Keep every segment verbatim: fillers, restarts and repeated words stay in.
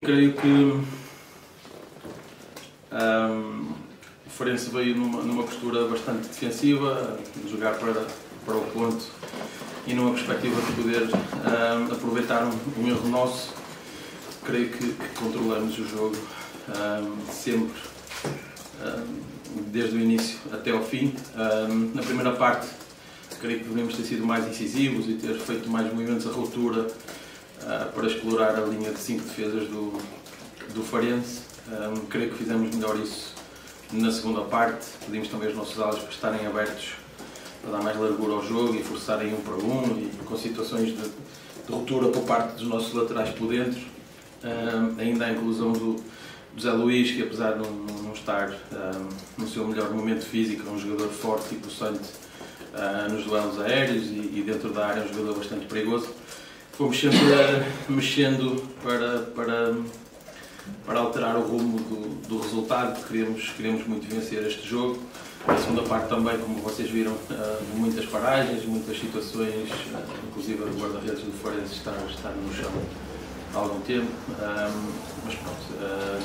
Creio que um, o Farense veio numa, numa postura bastante defensiva, de jogar para, para o ponto e numa perspectiva de poder um, aproveitar um, um erro nosso. Creio que, que controlamos o jogo um, sempre, um, desde o início até ao fim. Um, na primeira parte, creio que deveríamos ter sido mais incisivos e ter feito mais movimentos à ruptura Uh, para explorar a linha de cinco defesas do, do Farense. Um, creio que fizemos melhor isso na segunda parte. Pedimos também aos nossos alas para estarem abertos, para dar mais largura ao jogo e forçarem um para um, e com situações de, de ruptura por parte dos nossos laterais por dentro. Um, ainda a inclusão do, do Zé Luís, que apesar de não, não estar um, no seu melhor momento físico, é um jogador forte e possante uh, nos duelos aéreos e, e dentro da área é um jogador bastante perigoso. Fomos sempre mexendo para, para, para alterar o rumo do, do resultado. Queremos, queremos muito vencer este jogo. A segunda parte também, como vocês viram, muitas paragens, muitas situações, inclusive o guarda-redes do Farense está, está no chão há algum tempo. Mas pronto,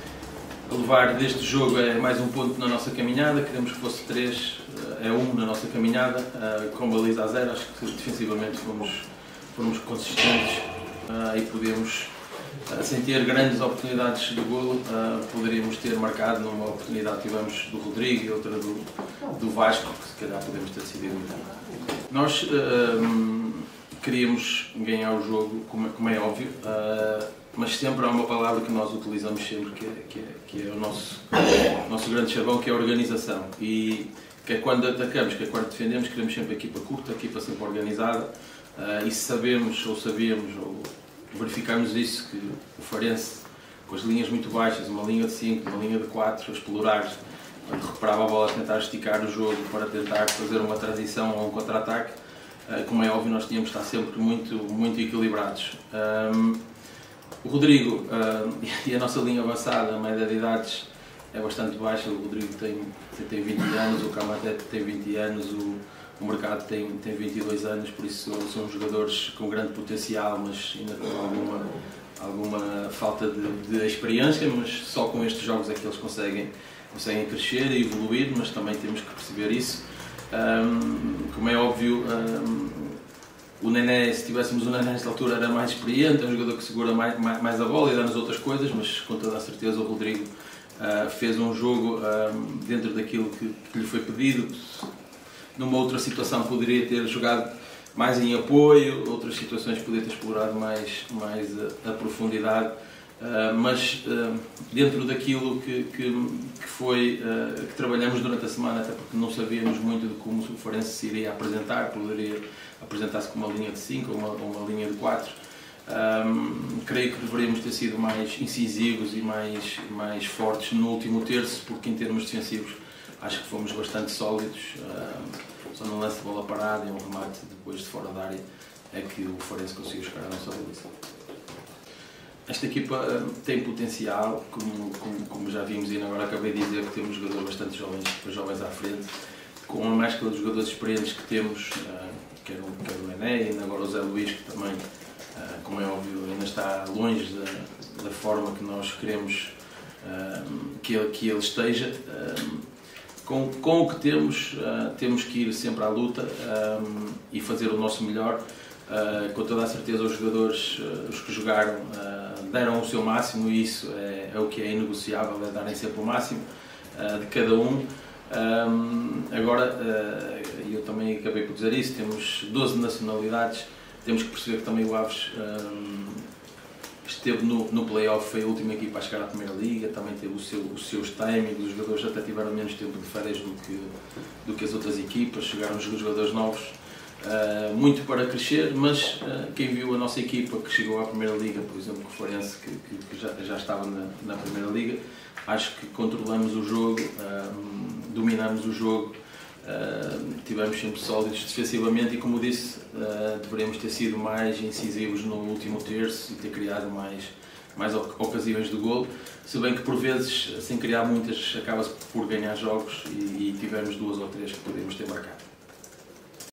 a levar deste jogo é mais um ponto na nossa caminhada. Queremos que fosse três, é um na nossa caminhada, com baliza a zero. Acho que defensivamente fomos fomos consistentes uh, e podemos, uh, sem ter grandes oportunidades de golo, uh, poderíamos ter marcado numa oportunidade que tivemos do Rodrigo e outra do, do Vasco, que se calhar podemos ter decidido melhor. Nós uh, queríamos ganhar o jogo, como é, como é óbvio, uh, mas sempre há uma palavra que nós utilizamos sempre, que é, que é, que é o nosso, nosso grande chavão, que é a organização. E que é quando atacamos, que é quando defendemos, queremos sempre a equipa curta, a equipa sempre organizada. Uh, e se sabemos, ou sabíamos, ou verificamos isso, que o Farense, com as linhas muito baixas, uma linha de cinco, uma linha de quatro, a explorar, quando recuperava a bola, a tentar esticar o jogo para tentar fazer uma transição ou um contra-ataque, uh, como é óbvio, nós tínhamos de estar sempre muito, muito equilibrados. Um, o Rodrigo uh, e a nossa linha avançada, a média de idades é bastante baixa. O Rodrigo tem, tem vinte anos, o Camaté tem vinte anos, o O mercado tem, tem vinte e dois anos, por isso são jogadores com grande potencial, mas ainda com alguma, alguma falta de, de experiência, mas só com estes jogos é que eles conseguem, conseguem crescer e evoluir, mas também temos que perceber isso. Um, como é óbvio, um, o Nené, se tivéssemos o Nené nesta altura, era mais experiente, é um jogador que segura mais, mais, mais a bola e dá-nos outras coisas, mas com toda a certeza o Rodrigo uh, fez um jogo um, dentro daquilo que, que lhe foi pedido. Numa outra situação poderia ter jogado mais em apoio, outras situações poderia ter explorado mais, mais a, a profundidade, uh, mas uh, dentro daquilo que, que, que foi, uh, que trabalhamos durante a semana, até porque não sabíamos muito de como o Farense se iria apresentar, poderia apresentar-se com uma linha de cinco ou uma, uma linha de quatro. Um, creio que deveríamos ter sido mais incisivos e mais, mais fortes no último terço, porque em termos defensivos acho que fomos bastante sólidos. Uh, só no lance de bola parada e um remate depois de fora da área é que o Farense conseguiu chegar à nossa baliza. Esta equipa uh, tem potencial, como, como, como já vimos e agora acabei de dizer que temos jogadores bastante jovens, jovens à frente, com a mescla de jogadores experientes que temos, uh, quer, o, quer o Nené e agora o Zé Luís, que também, uh, como é óbvio, ainda está longe da, da forma que nós queremos uh, que, ele, que ele esteja. Uh, Com, com o que temos, uh, temos que ir sempre à luta um, e fazer o nosso melhor. Uh, com toda a certeza os jogadores, uh, os que jogaram, uh, deram o seu máximo e isso é, é o que é inegociável, é darem sempre o máximo uh, de cada um. Um, agora, uh, eu também acabei por dizer isso, temos doze nacionalidades, temos que perceber que também o Aves um, esteve no, no play-off, foi a última equipa a chegar à Primeira Liga, também teve o seu, os seus timings, os jogadores até tiveram menos tempo de férias do que, do que as outras equipas, chegaram os jogadores novos, uh, muito para crescer, mas uh, quem viu a nossa equipa que chegou à Primeira Liga, por exemplo, o Farense, que, que, que já, já estava na, na Primeira Liga, acho que controlamos o jogo, uh, dominamos o jogo, uh, tivemos sempre sólidos defensivamente e, como disse, uh, deveríamos ter sido mais incisivos no último terço e ter criado mais, mais ocasiões de golo, se bem que por vezes, sem criar muitas, acaba-se por ganhar jogos e, e tivemos duas ou três que poderíamos ter marcado.